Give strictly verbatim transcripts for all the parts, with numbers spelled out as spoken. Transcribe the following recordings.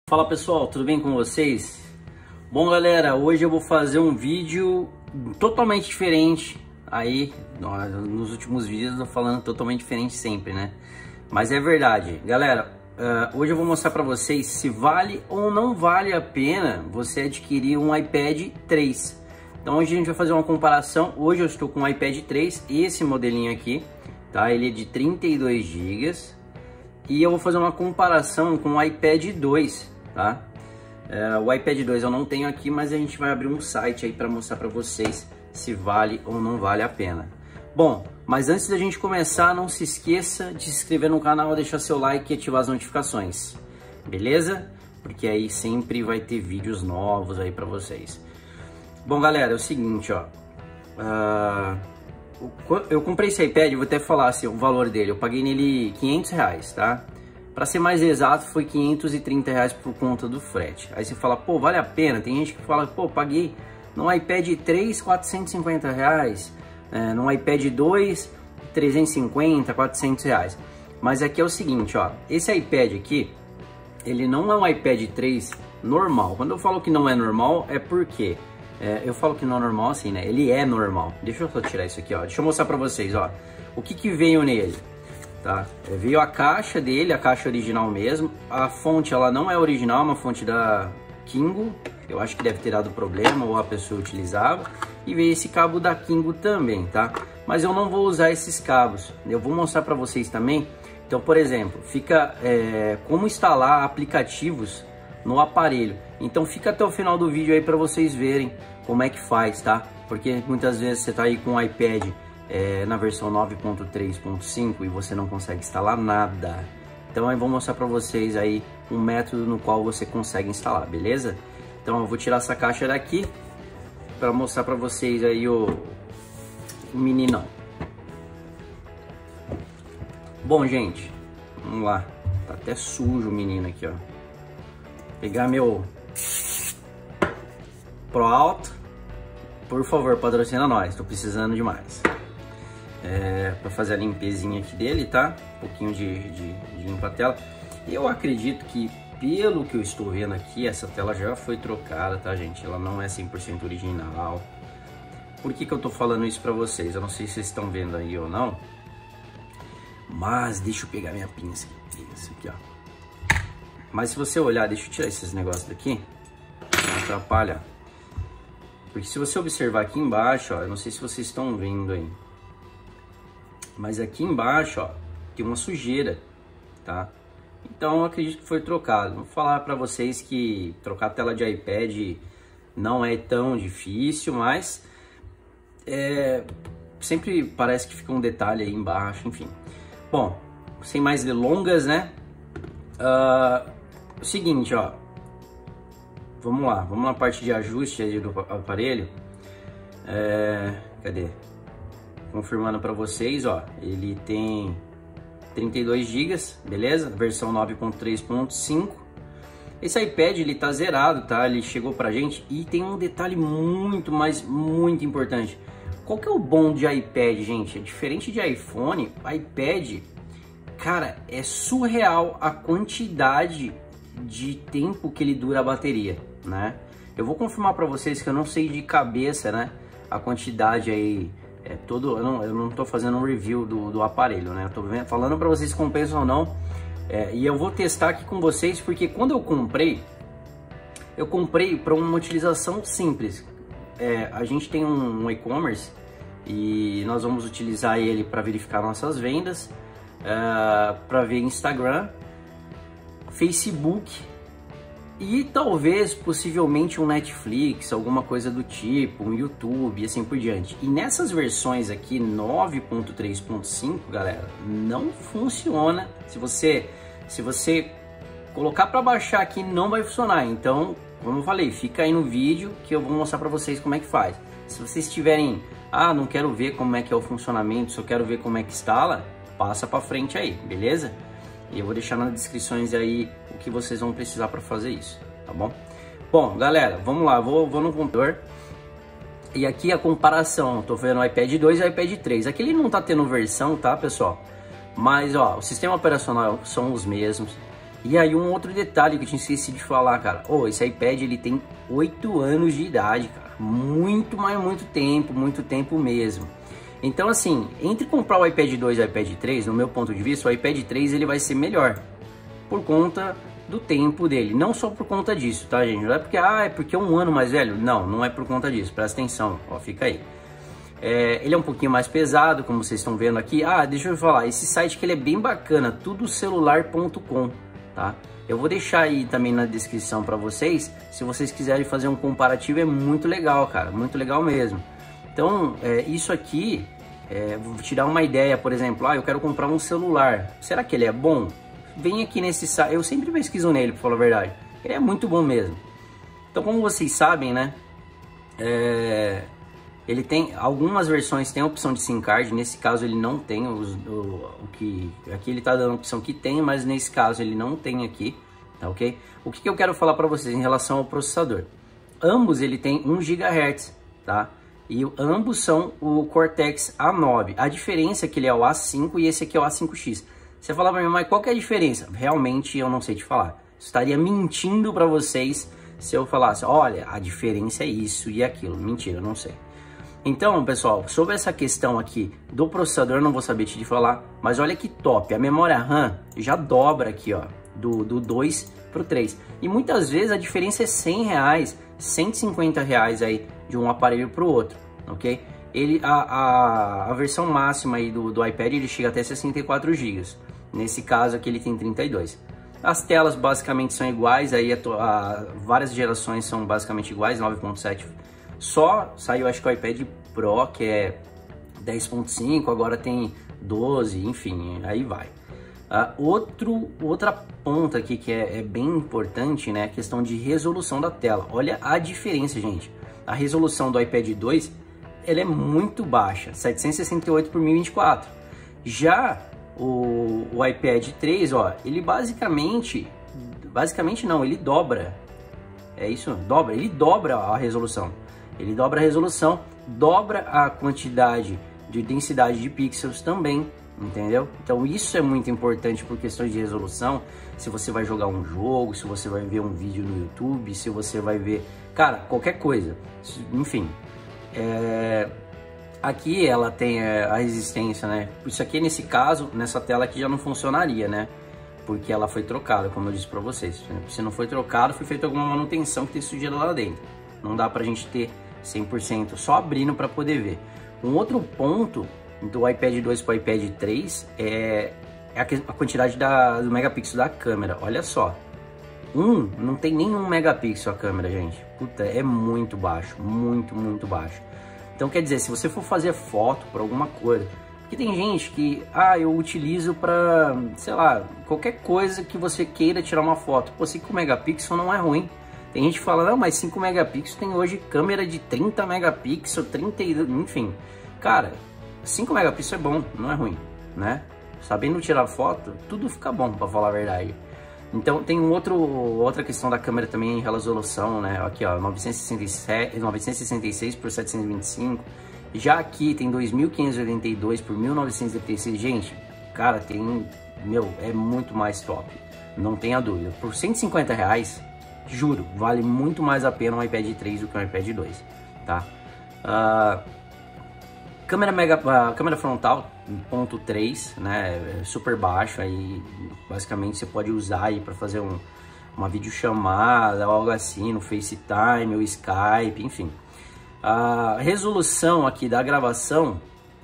Fala pessoal, tudo bem com vocês? Bom galera, hoje eu vou fazer um vídeo totalmente diferente. Aí, nos últimos vídeos eu tô falando totalmente diferente sempre, né? Mas é verdade. Galera, uh, hoje eu vou mostrar pra vocês se vale ou não vale a pena você adquirir um iPad três. Então hoje a gente vai fazer uma comparação. Hoje eu estou com o iPad três, esse modelinho aqui, tá? Ele é de trinta e dois gigas. E eu vou fazer uma comparação com o iPad dois, tá? Uh, o iPad dois eu não tenho aqui, mas a gente vai abrir um site aí para mostrar para vocês se vale ou não vale a pena. Bom, mas antes da gente começar, não se esqueça de se inscrever no canal, deixar seu like e ativar as notificações, beleza? Porque aí sempre vai ter vídeos novos aí para vocês. Bom galera, é o seguinte, ó, uh, eu comprei esse iPad, vou até falar assim, o valor dele, eu paguei nele quinhentos reais, tá? Para ser mais exato, foi quinhentos e trinta reais por conta do frete. Aí você fala, pô, vale a pena? Tem gente que fala, pô, paguei no iPad três, quatrocentos e cinquenta reais, é, no iPad dois, trezentos e cinquenta, quatrocentos reais. Mas aqui é o seguinte, ó, esse iPad aqui, ele não é um iPad três normal. Quando eu falo que não é normal, é porque, é, eu falo que não é normal assim, né? Ele é normal. Deixa eu só tirar isso aqui, ó. Deixa eu mostrar pra vocês, ó, o que que veio nele. Tá? Veio a caixa dele, a caixa original mesmo. A fonte ela não é original, é uma fonte da Kingo. Eu acho que deve ter dado problema ou a pessoa utilizava. E veio esse cabo da Kingo também, tá? Mas eu não vou usar esses cabos. Eu vou mostrar para vocês também. Então, por exemplo, fica é, como instalar aplicativos no aparelho. Então fica até o final do vídeo aí para vocês verem como é que faz, tá? Porque muitas vezes você tá aí com o iPad É, na versão nove ponto três ponto cinco e você não consegue instalar nada. Então eu vou mostrar para vocês aí um método no qual você consegue instalar, beleza? Então eu vou tirar essa caixa daqui para mostrar para vocês aí o, o meninão. Bom gente, vamos lá, tá até sujo o menino aqui, ó. Vou pegar meu Pro Alto, por favor, patrocina nós, tô precisando demais. É, para fazer a limpezinha aqui dele, tá? Um pouquinho de, de, de limpa a tela. Eu acredito que, pelo que eu estou vendo aqui, essa tela já foi trocada, tá, gente? Ela não é cem por cento original. Por que que eu tô falando isso para vocês? Eu não sei se vocês estão vendo aí ou não. Mas deixa eu pegar minha pinça aqui. Isso aqui, ó. Mas se você olhar, deixa eu tirar esses negócios daqui. Não atrapalha. Porque se você observar aqui embaixo, ó, eu não sei se vocês estão vendo aí. Mas aqui embaixo, ó, tem uma sujeira, tá? Então eu acredito que foi trocado. Vou falar para vocês que trocar a tela de iPad não é tão difícil, mas é, sempre parece que fica um detalhe aí embaixo, enfim. Bom, sem mais delongas, né? Uh, o seguinte, ó, vamos lá, vamos na parte de ajuste aí do aparelho. É, cadê? Confirmando para vocês, ó, ele tem trinta e dois gigas, beleza? Versão nove ponto três ponto cinco. Esse iPad ele tá zerado, tá? Ele chegou pra gente e tem um detalhe muito, mas muito importante. Qual que é o bom de iPad, gente? É diferente de iPhone, iPad, cara, é surreal a quantidade de tempo que ele dura a bateria, né? Eu vou confirmar para vocês que eu não sei de cabeça, né? A quantidade aí. É todo, eu não, eu não tô fazendo um review do, do aparelho, né? Eu tô vendo, falando para vocês se compensa ou não. É, e eu vou testar aqui com vocês, porque quando eu comprei, eu comprei para uma utilização simples. É, a gente tem um, um e-commerce e nós vamos utilizar ele para verificar nossas vendas, é, para ver Instagram, Facebook e talvez, possivelmente, um Netflix, alguma coisa do tipo, um YouTube e assim por diante. E nessas versões aqui, nove ponto três ponto cinco, galera, não funciona. Se você, se você colocar para baixar aqui, não vai funcionar. Então, como eu falei, fica aí no vídeo que eu vou mostrar para vocês como é que faz. Se vocês tiverem, ah, não quero ver como é que é o funcionamento, só quero ver como é que instala, passa para frente aí, beleza? E eu vou deixar nas descrições aí o que vocês vão precisar para fazer isso, tá bom? Bom, galera, vamos lá, vou, vou no computador. E aqui a comparação, tô vendo o iPad dois e o iPad três. Aqui ele não tá tendo versão, tá, pessoal? Mas, ó, o sistema operacional são os mesmos. E aí um outro detalhe que eu tinha esquecido de falar, cara. Oh, esse iPad ele tem oito anos de idade, cara. Muito, mas muito tempo, muito tempo mesmo. Então assim, entre comprar o iPad dois e o iPad três, no meu ponto de vista, o iPad três ele vai ser melhor. Por conta do tempo dele. Não só por conta disso, tá, gente? Não é porque, ah, é porque é um ano mais velho. Não, não é por conta disso. Presta atenção, ó, fica aí. É, ele é um pouquinho mais pesado, como vocês estão vendo aqui. Ah, deixa eu falar, esse site que ele é bem bacana, tudo celular ponto com. Tá? Eu vou deixar aí também na descrição para vocês, se vocês quiserem fazer um comparativo, é muito legal, cara, muito legal mesmo. Então, é, isso aqui, é, vou te dar uma ideia, por exemplo, ah, eu quero comprar um celular, será que ele é bom? Vem aqui nesse site, eu sempre pesquiso nele, pra falar a verdade, ele é muito bom mesmo. Então, como vocês sabem, né, é... ele tem algumas versões, tem a opção de SIM card, nesse caso ele não tem os, o, o que aqui ele tá dando a opção que tem, mas nesse caso ele não tem aqui, tá ok? O que, que eu quero falar para vocês em relação ao processador? Ambos ele tem um gigahertz, tá? E ambos são o Cortex A nove. A diferença é que ele é o A cinco e esse aqui é o A cinco X. Você fala para mim, mas qual que é a diferença? Realmente eu não sei te falar. Estaria mentindo para vocês se eu falasse, olha, a diferença é isso e aquilo. Mentira, eu não sei. Então, pessoal, sobre essa questão aqui do processador, eu não vou saber te falar, mas olha que top, a memória RAM já dobra aqui, ó, do, do dois pro três. E muitas vezes a diferença é cem reais, cento e cinquenta reais aí de um aparelho pro outro, ok? Ele, a, a, a versão máxima aí do, do iPad, ele chega até sessenta e quatro gigas. Nesse caso aqui ele tem trinta e dois. As telas basicamente são iguais, aí a, a, várias gerações são basicamente iguais, nove ponto sete. Só saiu, acho que o iPad Pro, que é dez ponto cinco, agora tem doze, enfim, aí vai. Uh, outro, outra ponta aqui que é, é bem importante, né, a questão de resolução da tela. Olha a diferença, gente. A resolução do iPad dois, ela é muito baixa, setecentos e sessenta e oito por mil e vinte e quatro. Já o, o iPad três, ó, ele basicamente, basicamente não, ele dobra. É isso, dobra, ele dobra a resolução. Ele dobra a resolução, dobra a quantidade de densidade de pixels também, entendeu? Então isso é muito importante por questões de resolução. Se você vai jogar um jogo, se você vai ver um vídeo no YouTube, se você vai ver, cara, qualquer coisa, enfim. É... Aqui ela tem a resistência, né? Isso aqui, nesse caso, nessa tela aqui já não funcionaria, né? Porque ela foi trocada, como eu disse pra vocês. Se não foi trocado, foi feita alguma manutenção que tem sujeira lá dentro. Não dá pra gente ter cem por cento só abrindo para poder ver. Um outro ponto do iPad dois para o iPad três é a quantidade da, do megapixel da câmera. Olha só, um não tem nenhum megapixel a câmera, gente. Puta, é muito baixo, muito, muito baixo. Então quer dizer, se você for fazer foto para alguma coisa, porque tem gente que, ah, eu utilizo para, sei lá, qualquer coisa que você queira tirar uma foto. Pô, cinco megapixels não é ruim. Tem gente que fala, não, mas cinco megapixels tem hoje câmera de trinta megapixels, trinta, enfim. Cara, cinco megapixels é bom, não é ruim, né? Sabendo tirar foto, tudo fica bom, para falar a verdade. Então tem um outro, outra questão da câmera também em resolução, né? Aqui, ó, novecentos e sessenta e sete, novecentos e sessenta e seis por setecentos e vinte e cinco. Já aqui tem dois mil quinhentos e oitenta e dois por mil novecentos e trinta e seis. Gente, cara, tem, meu, é muito mais top, não tenha dúvida. Por cento e cinquenta reais, juro, vale muito mais a pena um iPad três do que um iPad dois, tá? Uh, câmera, mega, uh, câmera frontal ponto três, né? Super baixo, aí basicamente você pode usar aí para fazer um, uma videochamada, algo assim, no FaceTime ou Skype, enfim. A resolução aqui da gravação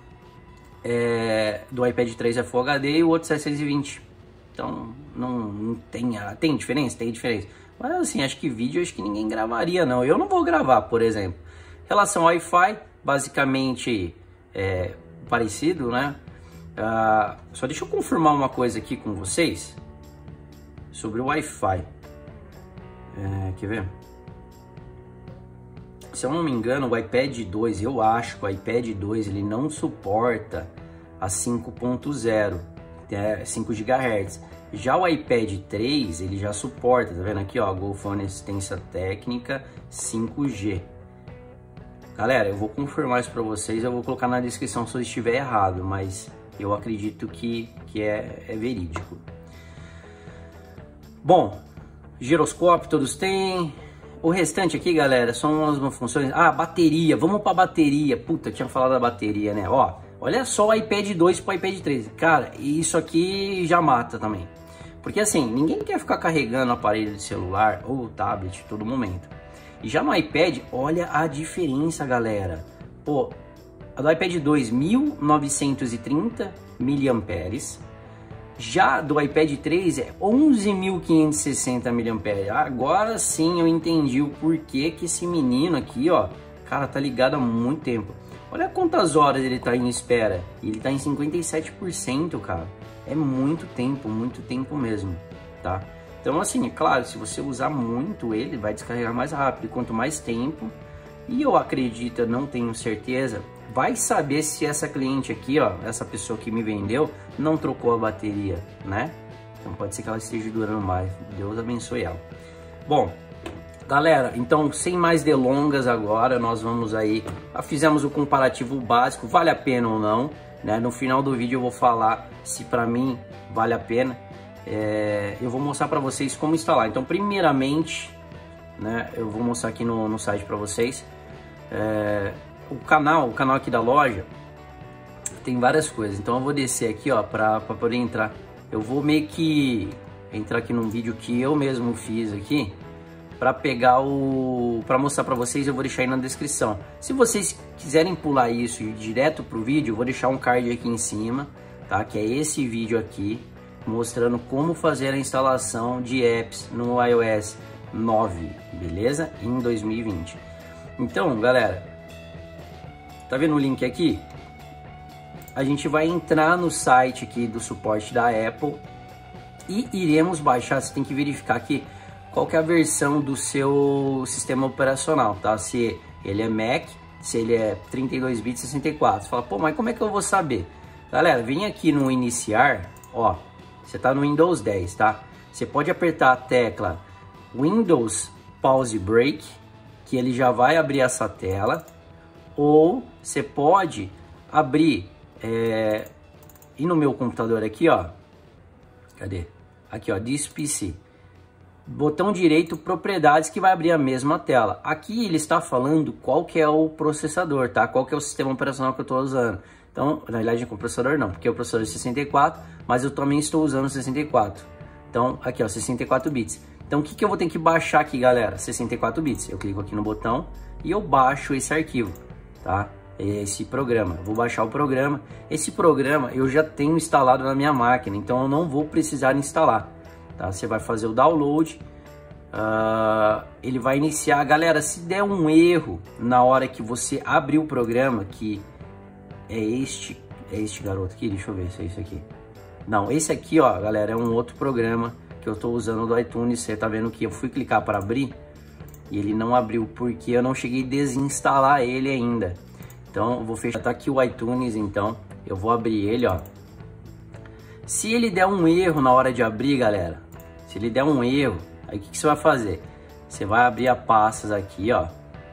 é, do iPad três é Full H D e o outro seiscentos e vinte. Então não, não tem, tem diferença, tem diferença. Mas assim, acho que vídeo acho que ninguém gravaria não. Eu não vou gravar, por exemplo. Em relação ao Wi-Fi, basicamente é parecido, né? Uh, só deixa eu confirmar uma coisa aqui com vocês sobre o Wi-Fi. É, quer ver? Se eu não me engano, o iPad dois, eu acho que o iPad dois ele não suporta a cinco ponto zero, é cinco gigahertz. Já o iPad três, ele já suporta, tá vendo aqui, ó, GoPhone Assistência Técnica cinco G. Galera, eu vou confirmar isso para vocês, eu vou colocar na descrição se eu estiver errado, mas eu acredito que, que é, é verídico. Bom, giroscópio todos têm. O restante aqui, galera, são as funções. Ah, bateria, vamos pra bateria. Puta, tinha falado da bateria, né? Ó, olha só o iPad dois pro iPad três. Cara, isso aqui já mata também. Porque assim, ninguém quer ficar carregando aparelho de celular ou tablet todo momento. E já no iPad, olha a diferença, galera. Pô, a do iPad dois, mil novecentos e trinta miliamperes. Já do iPad três é onze mil quinhentos e sessenta miliamperes. Agora sim eu entendi o porquê que esse menino aqui, ó, cara, tá ligado há muito tempo. Olha quantas horas ele tá em espera. Ele tá em cinquenta e sete por cento, cara. É muito tempo, muito tempo mesmo, tá? Então assim, é claro, se você usar muito ele, vai descarregar mais rápido. E quanto mais tempo, e eu acredito, não tenho certeza, vai saber se essa cliente aqui, ó, essa pessoa que me vendeu, não trocou a bateria, né? Então pode ser que ela esteja durando mais. Deus abençoe ela. Bom, galera, então sem mais delongas agora, nós vamos aí, fizemos o comparativo básico, vale a pena ou não, né? No final do vídeo eu vou falar se para mim vale a pena. É, eu vou mostrar para vocês como instalar. Então primeiramente, né, eu vou mostrar aqui no, no site para vocês. É, o canal, o canal aqui da loja tem várias coisas, então eu vou descer aqui, ó, para poder entrar. Eu vou meio que entrar aqui num vídeo que eu mesmo fiz aqui para pegar o, para mostrar para vocês. Eu vou deixar aí na descrição. Se vocês quiserem pular isso e ir direto pro vídeo, eu vou deixar um card aqui em cima, tá? Que é esse vídeo aqui mostrando como fazer a instalação de apps no iOS nove, beleza? Em dois mil e vinte. Então, galera, tá vendo o link aqui? A gente vai entrar no site aqui do suporte da Apple e iremos baixar. Você tem que verificar aqui qual que é a versão do seu sistema operacional, tá? Se ele é Mac, se ele é trinta e dois bits, sessenta e quatro. Você fala, pô, mas como é que eu vou saber? Galera, vem aqui no iniciar, ó, você tá no Windows dez, tá? Você pode apertar a tecla Windows Pause Break, que ele já vai abrir essa tela, ou você pode abrir, é, e no meu computador aqui, ó, cadê? Aqui, ó, This P C, botão direito, propriedades, que vai abrir a mesma tela. Aqui ele está falando qual que é o processador, tá? Qual que é o sistema operacional que eu estou usando. Então, na realidade, com o processador não, porque o processador é sessenta e quatro, mas eu também estou usando sessenta e quatro. Então, aqui, ó, sessenta e quatro bits. Então, o que, que eu vou ter que baixar aqui, galera? sessenta e quatro bits. Eu clico aqui no botão e eu baixo esse arquivo, tá? Esse programa. Eu vou baixar o programa. Esse programa eu já tenho instalado na minha máquina, então eu não vou precisar instalar, tá? Você vai fazer o download, uh, ele vai iniciar. Galera, se der um erro na hora que você abrir o programa, que é este, é este garoto aqui, deixa eu ver se é isso aqui. Não, esse aqui, ó, galera, é um outro programa que eu estou usando do iTunes. Você tá vendo que eu fui clicar para abrir e ele não abriu porque eu não cheguei a desinstalar ele ainda. Então eu vou fechar, tá aqui o iTunes, então eu vou abrir ele, ó. Se ele der um erro na hora de abrir, galera, se ele der um erro, aí o que, que você vai fazer? Você vai abrir a pastas aqui, ó.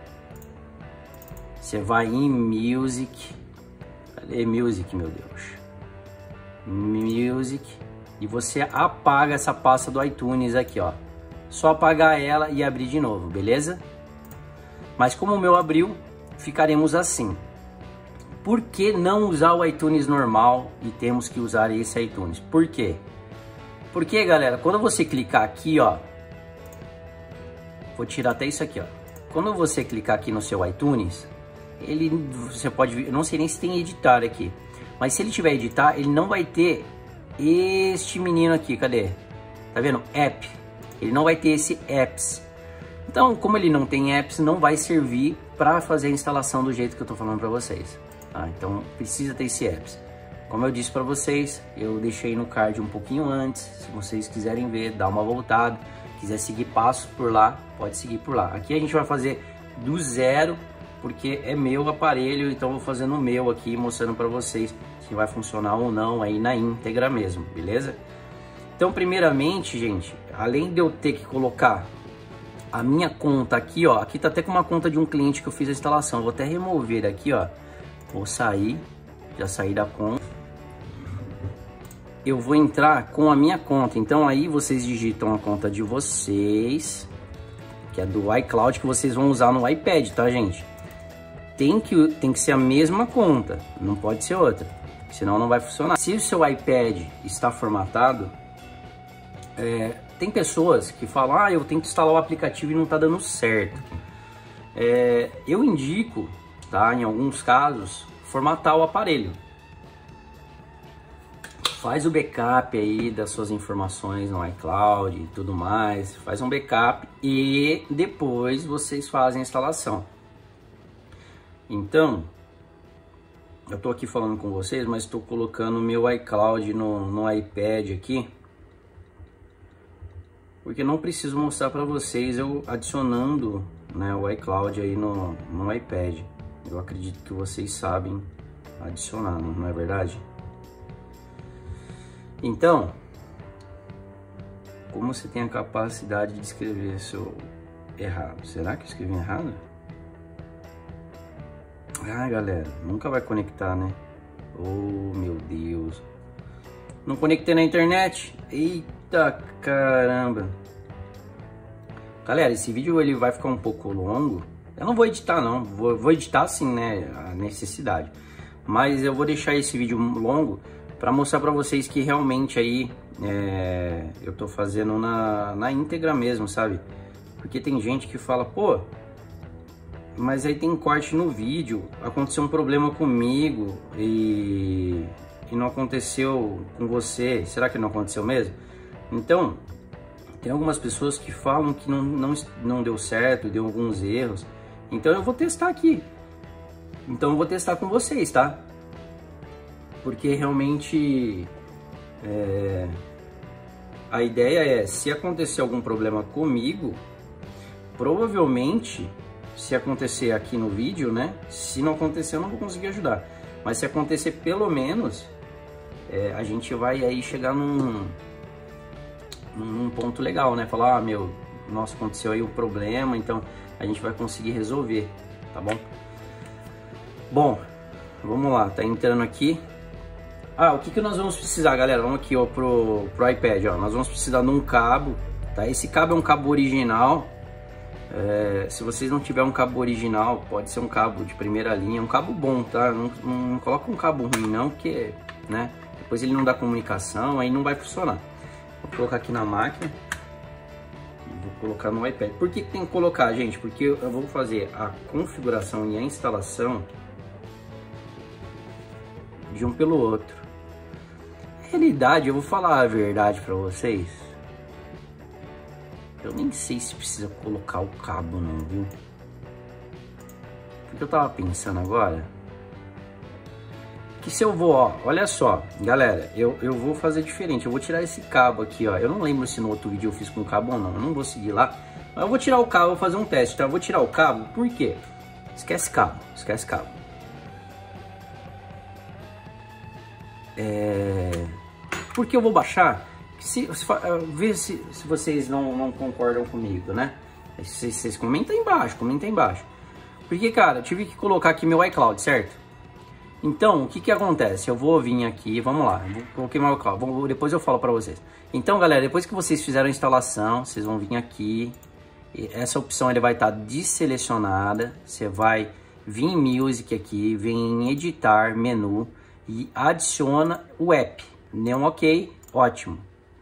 Você vai em Music, cadê Music, meu Deus? Music, e você apaga essa pasta do iTunes aqui, ó. Só apagar ela e abrir de novo, beleza? Mas como o meu abriu, ficaremos assim. Por que não usar o iTunes normal e temos que usar esse iTunes? Por quê? Porque, galera, quando você clicar aqui, ó, vou tirar até isso aqui, ó. Quando você clicar aqui no seu iTunes, ele, você pode, eu não sei nem se tem editar aqui, mas se ele tiver editar, ele não vai ter este menino aqui, cadê? Tá vendo? App. Ele não vai ter esse apps. Então, como ele não tem apps, não vai servir para fazer a instalação do jeito que eu tô falando para vocês. Tá? Então, precisa ter esse apps. Como eu disse para vocês, eu deixei no card um pouquinho antes. Se vocês quiserem ver, dá uma voltada. Quiser seguir passos por lá, pode seguir por lá. Aqui a gente vai fazer do zero, porque é meu aparelho, então vou fazer no meu aqui, mostrando para vocês se vai funcionar ou não aí na íntegra mesmo, beleza? Então, primeiramente, gente, além de eu ter que colocar a minha conta aqui, ó, aqui tá até com uma conta de um cliente que eu fiz a instalação. Eu vou até remover aqui, ó. Vou sair, já saí da conta. eu vou entrar com a minha conta. Então aí vocês digitam a conta de vocês, que é do iCloud, que vocês vão usar no iPad, tá, gente? Tem que, tem que ser a mesma conta, não pode ser outra, senão não vai funcionar. Se o seu iPad está formatado, é, tem pessoas que falam, ah, eu tenho que instalar o aplicativo e não tá dando certo. É, eu indico, tá, em alguns casos, formatar o aparelho. Faz o backup aí das suas informações no iCloud e tudo mais, faz um backup e depois vocês fazem a instalação. Então, eu tô aqui falando com vocês, mas estou colocando o meu iCloud no, no iPad aqui, porque não preciso mostrar para vocês eu adicionando, né, o iCloud aí no, no iPad. Eu acredito que vocês sabem adicionar, não é verdade? Então, como você tem a capacidade de escrever seu errado? Será que eu escrevi errado? Ah, galera, nunca vai conectar, né? Oh, meu Deus. Não conectei na internet? Eita caramba. Galera, esse vídeo ele vai ficar um pouco longo. Eu não vou editar não, vou, vou editar sim, né? A necessidade. Mas eu vou deixar esse vídeo longo para mostrar para vocês que realmente aí é, eu tô fazendo na, na íntegra mesmo, sabe? Porque tem gente que fala, pô, mas aí tem corte no vídeo, aconteceu um problema comigo e, e não aconteceu com você, será que não aconteceu mesmo? Então, tem algumas pessoas que falam que não, não, não deu certo, deu alguns erros, então eu vou testar aqui, então eu vou testar com vocês, tá? Porque realmente é, a ideia é, se acontecer algum problema comigo, provavelmente, se acontecer aqui no vídeo, né? Se não acontecer, eu não vou conseguir ajudar. Mas se acontecer pelo menos, é, a gente vai aí chegar num, num ponto legal, né? Falar, ah, meu, nossa, aconteceu aí um problema, então a gente vai conseguir resolver, tá bom? Bom, vamos lá, tá entrando aqui. Ah, o que que nós vamos precisar, galera? Vamos aqui, ó, pro, pro iPad, ó. Nós vamos precisar de um cabo, tá? Esse cabo é um cabo original. É, se vocês não tiverem um cabo original, pode ser um cabo de primeira linha, um cabo bom, tá? Não, não, não coloca um cabo ruim não, porque, né? Depois ele não dá comunicação, aí não vai funcionar. Vou colocar aqui na máquina. Vou colocar no iPad. Por que que tem que colocar, gente? Porque eu vou fazer a configuração e a instalação de um pelo outro. Na realidade, eu vou falar a verdade pra vocês. Eu nem sei se precisa colocar o cabo não, viu? Porque eu tava pensando agora que se eu vou, ó, olha só, galera, eu, eu vou fazer diferente. Eu vou tirar esse cabo aqui, ó. Eu não lembro se no outro vídeo eu fiz com o cabo ou não. Eu não vou seguir lá. Mas eu vou tirar o cabo, vou fazer um teste, tá? Eu vou tirar o cabo, por quê? Esquece cabo, esquece cabo. É... Porque eu vou baixar, se, se, ver se, se vocês não, não concordam comigo, né? Vocês, vocês comentem embaixo, comentem embaixo. Porque, cara, eu tive que colocar aqui meu iCloud, certo? Então, o que que acontece? Eu vou vir aqui, vamos lá, eu coloquei meu iCloud, vou, depois eu falo pra vocês. Então, galera, depois que vocês fizeram a instalação, vocês vão vir aqui. Essa opção ele vai estar desselecionada. Você vai vir em Music aqui, vem em Editar, Menu e adiciona o app. Dê um ok, ótimo.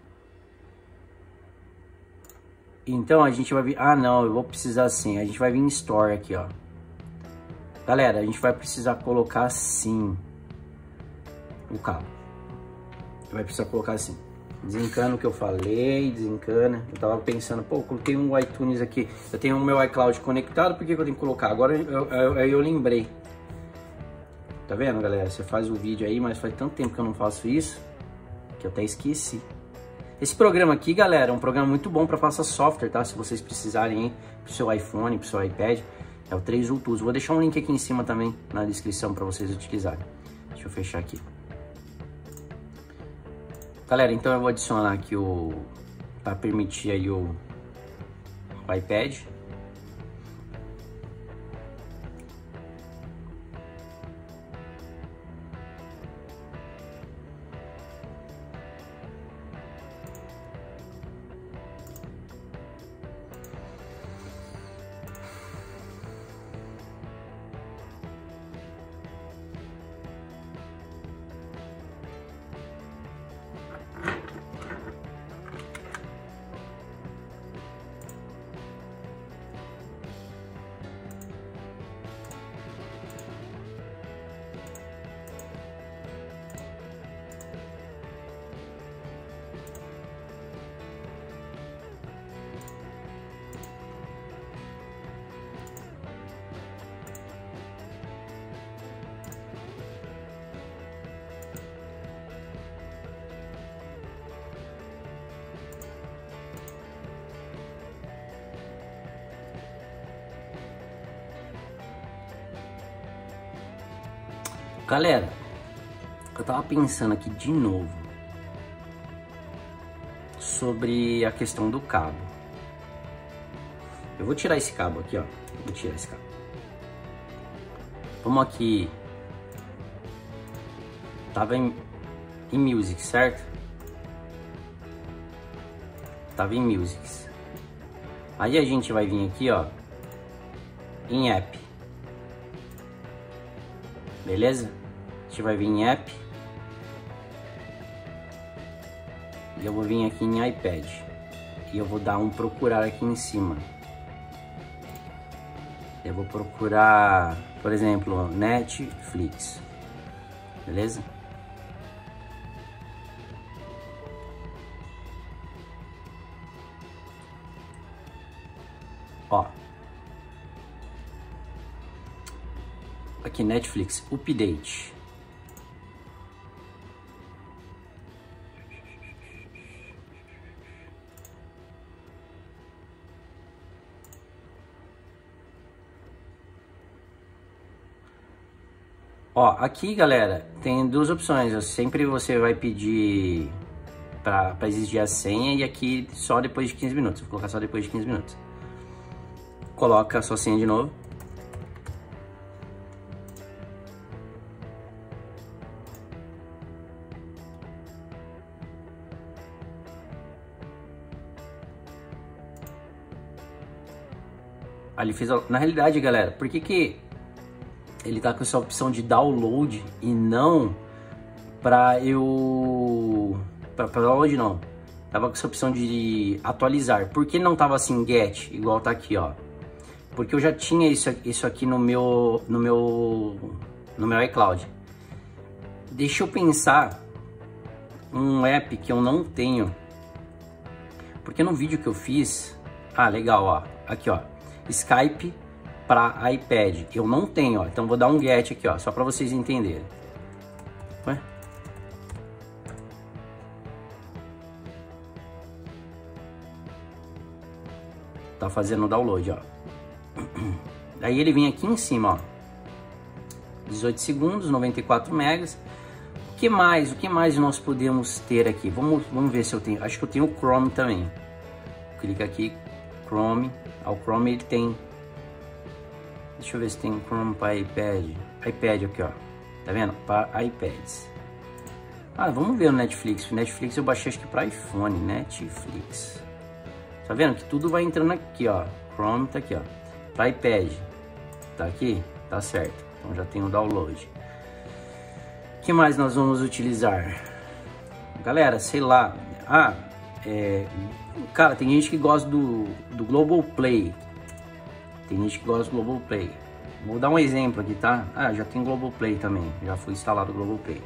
Então a gente vai vir, ah não, eu vou precisar assim, a gente vai vir em Store aqui, ó. Galera, a gente vai precisar colocar assim o cabo. Vai precisar colocar assim. Desencana o que eu falei, desencana. Eu tava pensando, pô, eu coloquei um iTunes aqui. Eu tenho o meu iCloud conectado, por que que eu tenho que colocar? Agora eu, eu, eu, eu lembrei. Tá vendo, galera? Você faz o vídeo aí, mas faz tanto tempo que eu não faço isso que eu até esqueci. Esse programa aqui, galera, é um programa muito bom para passar software, tá? Se vocês precisarem, hein? Pro seu iPhone, pro seu iPad. É o três Ultus. Vou deixar um link aqui em cima também na descrição para vocês utilizarem. Deixa eu fechar aqui. Galera, então eu vou adicionar aqui o... para permitir aí o... o iPad. Galera, eu tava pensando aqui de novo sobre a questão do cabo. Eu vou tirar esse cabo aqui, ó. Vou tirar esse cabo. Vamos aqui. Tava em, em Music, certo? Tava em Music. Aí a gente vai vir aqui, ó, em App. Beleza? A gente vai vir em App. E eu vou vir aqui em iPad. E eu vou dar um procurar aqui em cima. Eu vou procurar, por exemplo, Netflix. Beleza? Ó. Aqui, Netflix, update. Ó, aqui, galera, tem duas opções. Sempre você vai pedir para exigir a senha, e aqui só depois de quinze minutos. Vou colocar só depois de quinze minutos. Coloca a sua senha de novo. Ali fez a... Na realidade, galera, por que que ele tá com essa opção de download e não para eu... Para download não. Tava com essa opção de atualizar. Por que não tava assim get, igual tá aqui, ó? Porque eu já tinha isso, isso aqui no meu, no meu, no meu iCloud. Deixa eu pensar um app que eu não tenho. Porque no vídeo que eu fiz... Ah, legal, ó. Aqui, ó. Skype para iPad. Eu não tenho, ó. Então vou dar um get aqui, ó. Só para vocês entenderem. Ué? Tá fazendo o download, ó. Aí ele vem aqui em cima, ó. dezoito segundos, noventa e quatro megas. O que mais? O que mais nós podemos ter aqui? Vamos, vamos ver se eu tenho. Acho que eu tenho o Chrome também. Clica aqui, Chrome. O Chrome ele tem. Deixa eu ver se tem Chrome para iPad. iPad aqui, ó. Tá vendo? Para iPads. Ah, vamos ver o Netflix. O Netflix eu baixei acho que para iPhone. Netflix. Tá vendo que tudo vai entrando aqui, ó. Chrome tá aqui, ó. Para iPad. Tá aqui? Tá certo. Então já tem o download. O que mais nós vamos utilizar? Galera, sei lá. Ah, é... Cara, tem gente que gosta do, do Globoplay. Tem gente que gosta do Globoplay. Vou dar um exemplo aqui, tá? Ah, já tem Globoplay também. Já foi instalado o Globoplay.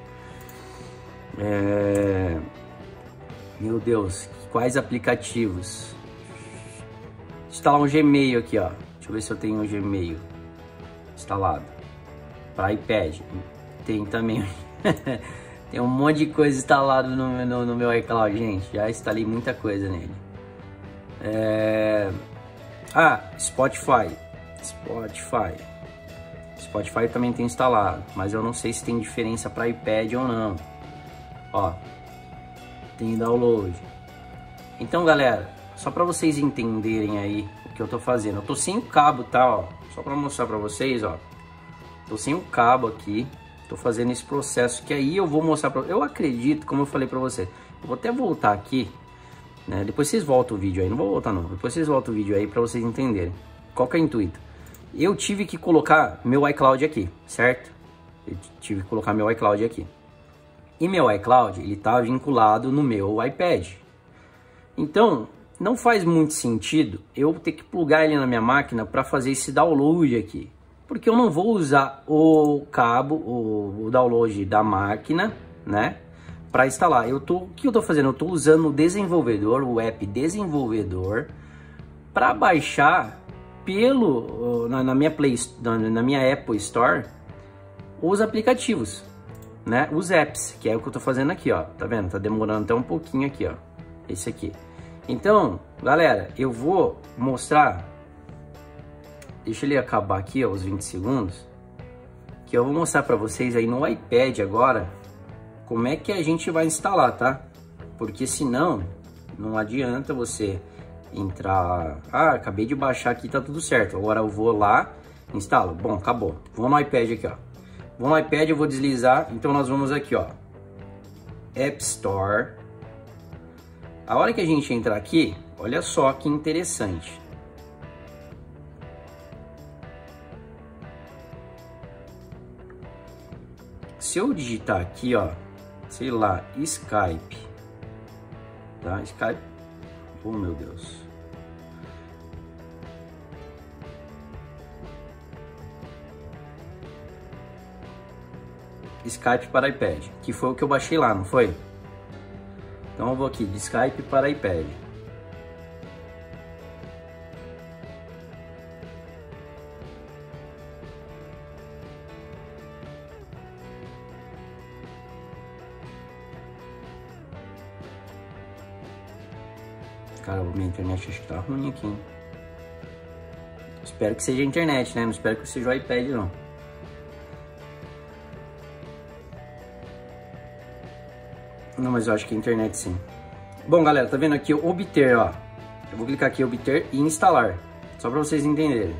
É... Meu Deus, quais aplicativos? Instalar um Gmail aqui, ó. Deixa eu ver se eu tenho um Gmail instalado. Para iPad. Tem também. Tem um monte de coisa instalado no, no, no meu iCloud, gente. Já instalei muita coisa nele. É... Ah, Spotify. Spotify. Spotify também tem instalado, mas eu não sei se tem diferença para iPad ou não. Ó, tem download. Então, galera, só para vocês entenderem aí o que eu tô fazendo. Eu tô sem o cabo, tá? Ó, só para mostrar para vocês, ó. Tô sem o cabo aqui. Tô fazendo esse processo que aí eu vou mostrar para. Eu acredito, como eu falei para você. Eu vou até voltar aqui, né? Depois vocês voltam o vídeo aí. Não vou voltar não. Depois vocês voltam o vídeo aí para vocês entenderem. Qual que é o intuito? Eu tive que colocar meu iCloud aqui, certo? Eu tive que colocar meu iCloud aqui. E meu iCloud, ele tá vinculado no meu iPad. Então, não faz muito sentido eu ter que plugar ele na minha máquina para fazer esse download aqui. Porque eu não vou usar o cabo, o, o download da máquina, né? Para instalar. Eu tô, o que eu tô fazendo? Eu tô usando o desenvolvedor, o app desenvolvedor, para baixar pelo na, na minha Play, na, na minha Apple Store, os aplicativos, né? Os apps, que é o que eu tô fazendo aqui, ó. Tá vendo? Tá demorando até um pouquinho aqui, ó. Esse aqui. Então, galera, eu vou mostrar. Deixa ele acabar aqui, ó, os vinte segundos. Que que eu vou mostrar para vocês aí no iPad agora como é que a gente vai instalar, tá? Porque senão não adianta você entrar, ah, acabei de baixar aqui, tá tudo certo, agora eu vou lá, instalo, bom, acabou. Vou no iPad aqui, ó, vou no iPad, eu vou deslizar, então nós vamos aqui, ó, App Store. A hora que a gente entrar aqui, olha só que interessante. Se eu digitar aqui, ó, sei lá, Skype, tá? Skype, oh meu Deus. Skype para iPad, que foi o que eu baixei lá, não foi? Então eu vou aqui, de Skype para iPad. Cara, minha internet acho que tá ruim aqui, hein? Espero que seja a internet, né? Não espero que seja o iPad, não. Não, mas eu acho que é a internet sim. Bom, galera, tá vendo aqui obter, ó. Eu vou clicar aqui em obter e instalar. Só pra vocês entenderem.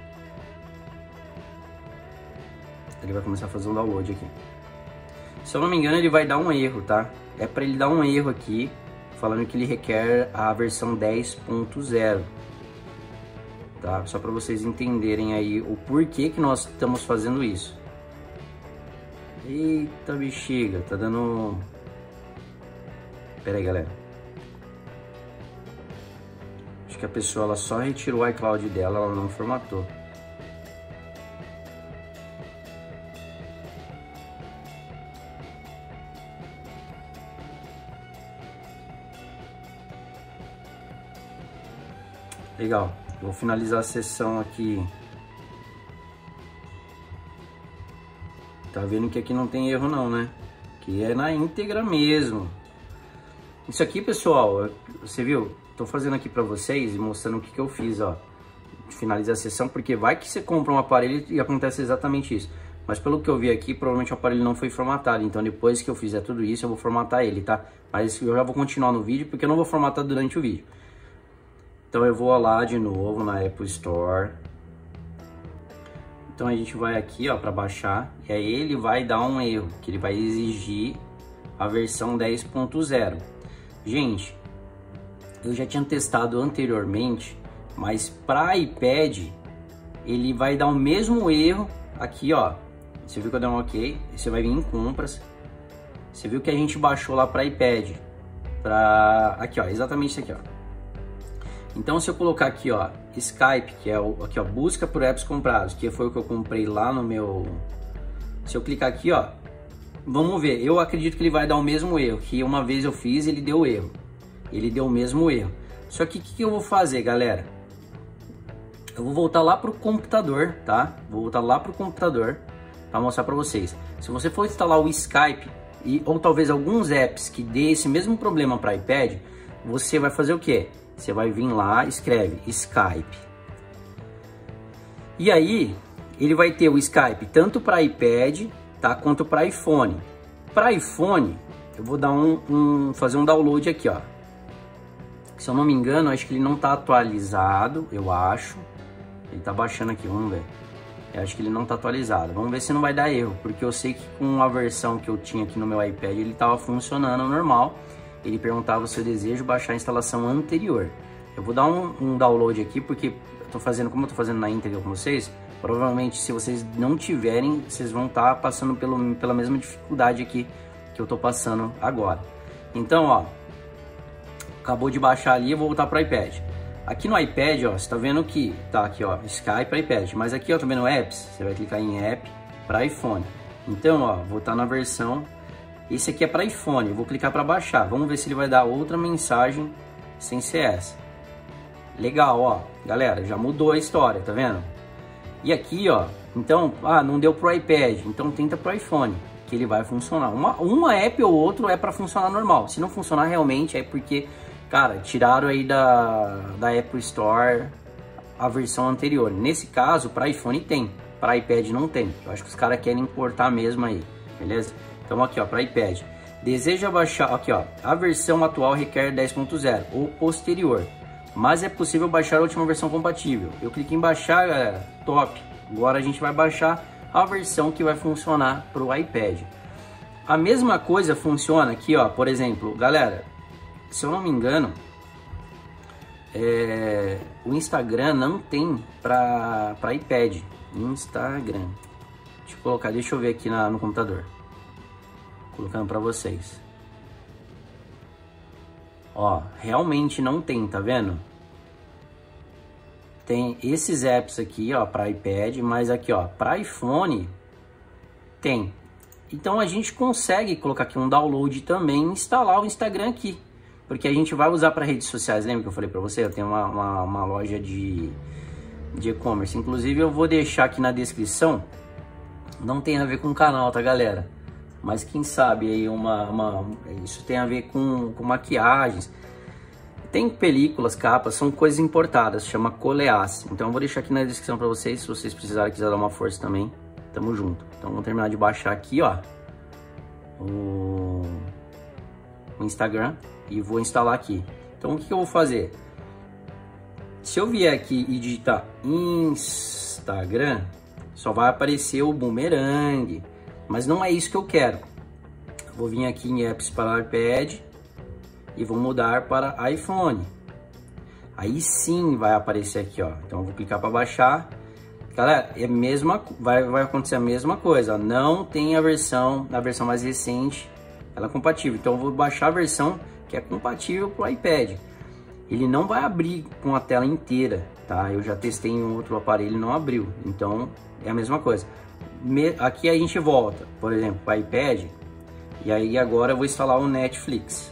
Ele vai começar a fazer um download aqui. Se eu não me engano, ele vai dar um erro, tá? É pra ele dar um erro aqui, falando que ele requer a versão dez ponto zero. Tá? Só pra vocês entenderem aí o porquê que nós estamos fazendo isso. Eita bexiga, tá dando... Pera aí, galera. Acho que a pessoa ela só retirou o iCloud dela, ela não formatou. Legal. Vou finalizar a sessão aqui. Tá vendo que aqui não tem erro não, né? Que é na íntegra mesmo. Isso aqui, pessoal, você viu? Tô fazendo aqui pra vocês e mostrando o que que eu fiz, ó. Finalizar a sessão, porque vai que você compra um aparelho e acontece exatamente isso. Mas pelo que eu vi aqui, provavelmente o aparelho não foi formatado. Então depois que eu fizer tudo isso, eu vou formatar ele, tá? Mas eu já vou continuar no vídeo, porque eu não vou formatar durante o vídeo. Então eu vou lá de novo na Apple Store. Então a gente vai aqui, ó, para baixar, e aí ele vai dar um erro, que ele vai exigir a versão dez ponto zero. Gente, eu já tinha testado anteriormente, mas para iPad ele vai dar o mesmo erro aqui, ó. Você viu que eu dei um OK? Você vai vir em compras. Você viu que a gente baixou lá para iPad, para aqui, ó, exatamente isso aqui, ó. Então se eu colocar aqui, ó, Skype, que é o aqui, ó, busca por apps comprados, que foi o que eu comprei lá no meu. Se eu clicar aqui, ó, vamos ver. Eu acredito que ele vai dar o mesmo erro que uma vez eu fiz, ele deu erro. Ele deu o mesmo erro. Só que o que, que eu vou fazer, galera? Eu vou voltar lá pro computador, tá? Vou voltar lá pro computador para mostrar para vocês. Se você for instalar o Skype e ou talvez alguns apps que dê esse mesmo problema para iPad, você vai fazer o quê? Você vai vir lá, escreve Skype. E aí, ele vai ter o Skype tanto para iPad, tá, quanto para iPhone. Para iPhone, eu vou dar um, um, fazer um download aqui, ó. Se eu não me engano, acho que ele não tá atualizado, eu acho. Ele tá baixando aqui, vamos ver. Eu acho que ele não tá atualizado. Vamos ver se não vai dar erro, porque eu sei que com a versão que eu tinha aqui no meu iPad, ele tava funcionando normal. Ele perguntava se eu desejo baixar a instalação anterior. Eu vou dar um, um download aqui, porque eu tô fazendo, como eu tô fazendo na íntegra com vocês, provavelmente se vocês não tiverem, vocês vão estar tá passando pelo, pela mesma dificuldade aqui que eu tô passando agora. Então, ó, acabou de baixar ali, eu vou voltar para o iPad. Aqui no iPad, ó, você tá vendo que tá aqui, ó, Skype para iPad, mas aqui, ó, tá vendo Apps? Você vai clicar em App para iPhone. Então, ó, vou estar tá na versão. Esse aqui é para iPhone, eu vou clicar para baixar. Vamos ver se ele vai dar outra mensagem sem ser essa. Legal, ó, galera, já mudou a história, tá vendo? E aqui, ó, então, ah, não deu pro iPad, então tenta pro iPhone, que ele vai funcionar. Uma, uma app ou outro é para funcionar normal. Se não funcionar realmente é porque, cara, tiraram aí da, da Apple Store a versão anterior. Nesse caso, para iPhone tem, para iPad não tem. Eu acho que os caras querem importar mesmo aí, beleza? Então aqui, ó, para iPad. Deseja baixar, aqui ó, a versão atual requer dez ponto zero ou posterior, mas é possível baixar a última versão compatível. Eu clico em baixar, galera, top. Agora a gente vai baixar a versão que vai funcionar para o iPad. A mesma coisa funciona aqui, ó, por exemplo, galera, se eu não me engano, é, o Instagram não tem para para iPad. Instagram. Deixa eu colocar, deixa eu ver aqui na, no computador. Colocando para vocês. Ó, realmente não tem, tá vendo? Tem esses apps aqui, ó, para iPad, mas aqui, ó, para iPhone tem. Então a gente consegue colocar aqui um download também e instalar o Instagram aqui, porque a gente vai usar para redes sociais. Lembra que eu falei para você? Eu tenho uma, uma, uma loja de de e-commerce. Inclusive eu vou deixar aqui na descrição. Não tem a ver com o canal, tá, galera? Mas quem sabe aí uma, uma isso tem a ver com, com maquiagens. Tem películas, capas, são coisas importadas, chama Coleace. Então eu vou deixar aqui na descrição para vocês, se vocês precisarem, quiser dar uma força também, tamo junto. Então vamos terminar de baixar aqui, ó, o, o Instagram e vou instalar aqui. Então o que, que eu vou fazer? Se eu vier aqui e digitar Instagram, só vai aparecer o boomerang, mas não é isso que eu quero. Vou vir aqui em apps para iPad e vou mudar para iPhone. Aí sim vai aparecer aqui, ó. Então eu vou clicar para baixar. Galera, é mesma, vai, vai acontecer a mesma coisa, ó. Não tem a versão, a versão mais recente, ela é compatível. Então eu vou baixar a versão que é compatível para o iPad. Ele não vai abrir com a tela inteira, tá? Eu já testei em outro aparelho e não abriu. Então é a mesma coisa. Me, aqui a gente volta, por exemplo, para o iPad. E aí agora eu vou instalar o Netflix.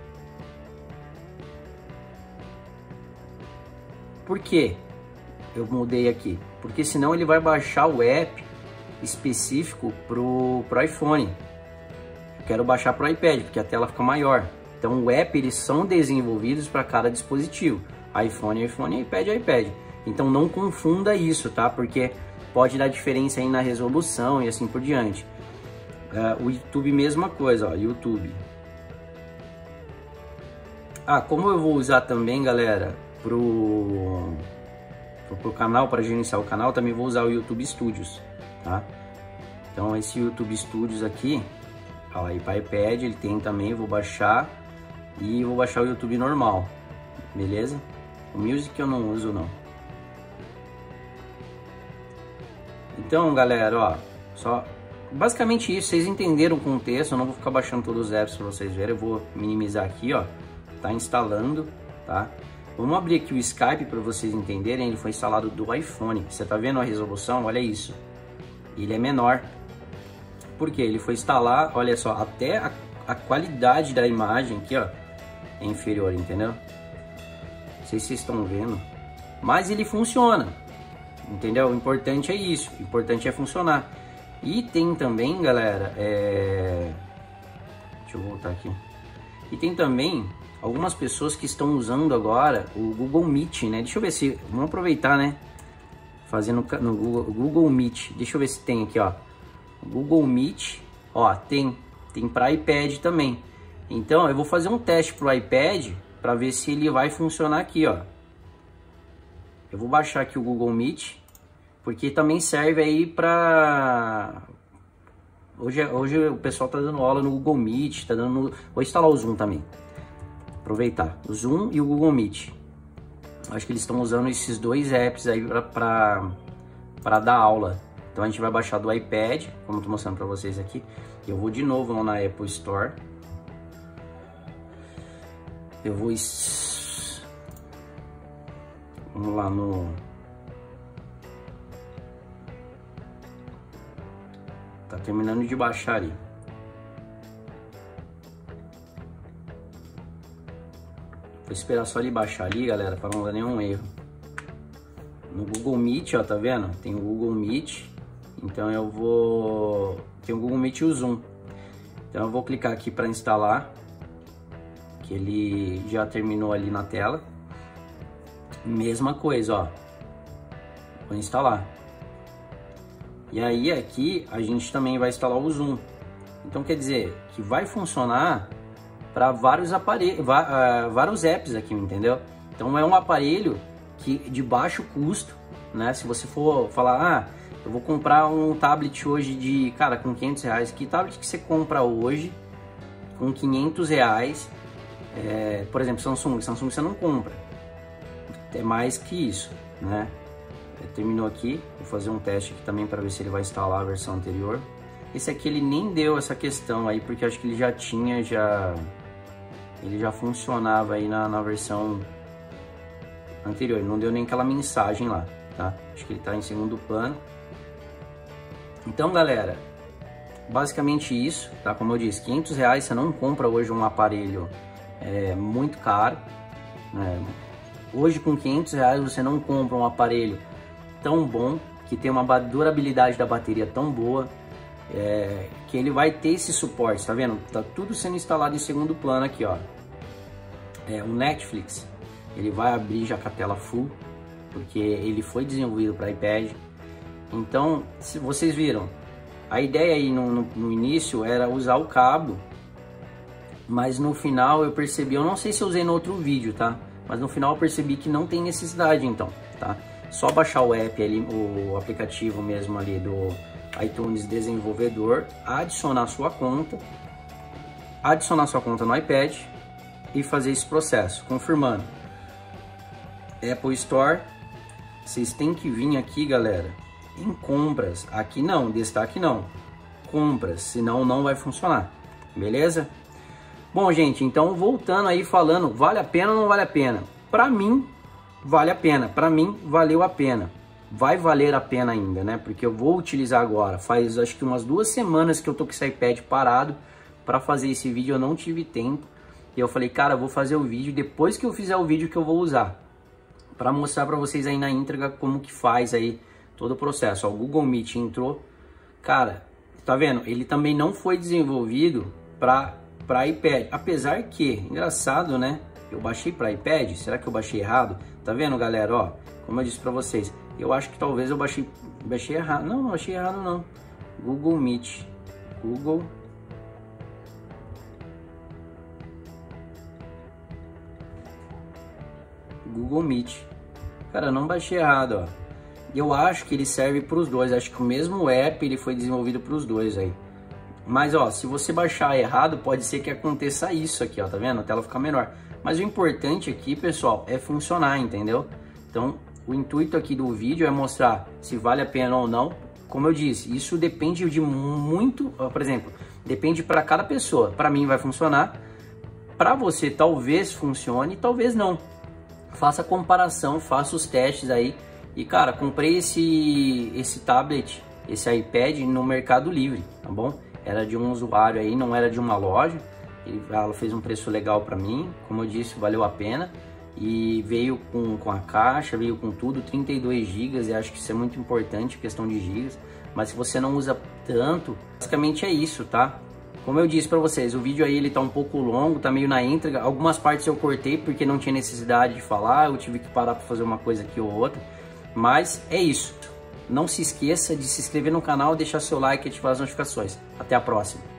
Por quê? Eu mudei aqui. Porque senão ele vai baixar o app específico pro, pro iPhone. Eu quero baixar pro iPad, porque a tela fica maior. Então o app, eles são desenvolvidos para cada dispositivo. iPhone, iPhone, iPad, iPad. Então não confunda isso, tá? Porque pode dar diferença aí na resolução e assim por diante. Uh, o YouTube, mesma coisa, ó, YouTube. Ah, como eu vou usar também, galera, pro, pro, pro canal, para gerenciar o canal, também vou usar o YouTube Studios, tá? Então esse YouTube Studios aqui, ó, aí para iPad ele tem também, vou baixar e vou baixar o YouTube normal, beleza? O Music eu não uso não. Então, galera, ó, só basicamente isso, vocês entenderam o contexto. Eu não vou ficar baixando todos os apps para vocês verem, eu vou minimizar aqui, ó, tá instalando, tá? Vamos abrir aqui o Skype para vocês entenderem, ele foi instalado do iPhone. Você tá vendo a resolução? Olha isso, ele é menor, porque ele foi instalar, olha só, até a, a qualidade da imagem aqui, ó, é inferior, entendeu? Não sei se vocês estão vendo, mas ele funciona, entendeu? O importante é isso, o importante é funcionar. E tem também, galera, é... deixa eu voltar aqui. E tem também algumas pessoas que estão usando agora o Google Meet, né? Deixa eu ver se... Vamos aproveitar, né? Fazendo no Google, Google Meet. Deixa eu ver se tem aqui, ó. Google Meet, ó, tem. Tem para iPad também. Então, eu vou fazer um teste pro iPad para ver se ele vai funcionar aqui, ó. Eu vou baixar aqui o Google Meet, porque também serve aí para... Hoje, hoje o pessoal tá dando aula no Google Meet, tá dando... No... Vou instalar o Zoom também. Aproveitar o Zoom e o Google Meet. Acho que eles estão usando esses dois apps aí para para dar aula. Então a gente vai baixar do iPad, como eu tô mostrando para vocês aqui. Eu vou de novo lá na Apple Store. Eu vou... Vamos lá no... Tá terminando de baixar ali. Vou esperar só ele baixar ali, galera, para não dar nenhum erro. No Google Meet, ó, tá vendo? Tem o Google Meet. Então eu vou... Tem o Google Meet e o Zoom. Então eu vou clicar aqui para instalar. Que ele já terminou ali na tela. Mesma coisa, ó. Vou instalar. E aí aqui a gente também vai instalar o zoom. Então quer dizer que vai funcionar para vários aparelhos, vários apps aqui, entendeu? Então é um aparelho que de baixo custo, né? Se você for falar, ah, eu vou comprar um tablet hoje de, cara, com quinhentos reais. Que tablet que você compra hoje com quinhentos reais? É, por exemplo, Samsung. Samsung você não compra. É mais que isso, né? Terminou aqui. Vou fazer um teste aqui também para ver se ele vai instalar a versão anterior. Esse aqui ele nem deu essa questão aí, porque acho que ele já tinha, já... Ele já funcionava aí na, na versão anterior. Ele não deu nem aquela mensagem lá, tá? Acho que ele tá em segundo plano. Então, galera, basicamente isso, tá? Como eu disse, quinhentos reais você não compra hoje um aparelho é, muito caro, né? Hoje com quinhentos reais você não compra um aparelho tão bom, que tem uma durabilidade da bateria tão boa, é, que ele vai ter esse suporte, tá vendo? Tá tudo sendo instalado em segundo plano aqui, ó. É, o Netflix, ele vai abrir já com a tela full, porque ele foi desenvolvido para iPad. Então, se vocês viram, a ideia aí no, no, no início era usar o cabo, mas no final eu percebi, eu não sei se eu usei no outro vídeo, tá? Mas no final eu percebi que não tem necessidade, então, tá? Só baixar o app ali, o aplicativo mesmo ali do iTunes Desenvolvedor, adicionar sua conta, adicionar sua conta no iPad e fazer esse processo, confirmando. Apple Store, vocês têm que vir aqui, galera, em compras. Aqui não, destaque não, compras, senão não vai funcionar, beleza? Bom, gente, então voltando aí falando, vale a pena ou não vale a pena? Para mim, vale a pena. Para mim, valeu a pena. Vai valer a pena ainda, né? Porque eu vou utilizar agora. Faz acho que umas duas semanas que eu tô com esse iPad parado para fazer esse vídeo. Eu não tive tempo. E eu falei, cara, eu vou fazer o vídeo. Depois que eu fizer o vídeo que eu vou usar, para mostrar para vocês aí na íntegra como que faz aí todo o processo. Ó, o Google Meet entrou. Cara, tá vendo? Ele também não foi desenvolvido para para iPad. Apesar que, engraçado, né? Eu baixei para iPad. Será que eu baixei errado? Tá vendo, galera? Ó, como eu disse para vocês, eu acho que talvez eu baixei, baixei errado. Não, não baixei errado não. Google Meet. Google. Google Meet. Cara, eu não baixei errado, ó. Eu acho que ele serve para os dois. Acho que o mesmo app ele foi desenvolvido para os dois aí. Mas, ó, se você baixar errado, pode ser que aconteça isso aqui, ó. Tá vendo? A tela fica menor. Mas o importante aqui, pessoal, é funcionar, entendeu? Então, o intuito aqui do vídeo é mostrar se vale a pena ou não. Como eu disse, isso depende de muito, por exemplo, depende para cada pessoa. Para mim vai funcionar, para você talvez funcione, talvez não. Faça a comparação, faça os testes aí. E cara, comprei esse esse tablet, esse iPad no Mercado Livre, tá bom? Era de um usuário aí, não era de uma loja. Ela fez um preço legal para mim, como eu disse, valeu a pena. E veio com, com a caixa, veio com tudo, trinta e dois gigas, e acho que isso é muito importante, questão de gigas. Mas se você não usa tanto, basicamente é isso, tá? Como eu disse para vocês, o vídeo aí ele tá um pouco longo, tá meio na íntegra. Algumas partes eu cortei porque não tinha necessidade de falar, eu tive que parar para fazer uma coisa aqui ou outra. Mas é isso. Não se esqueça de se inscrever no canal, deixar seu like e ativar as notificações. Até a próxima.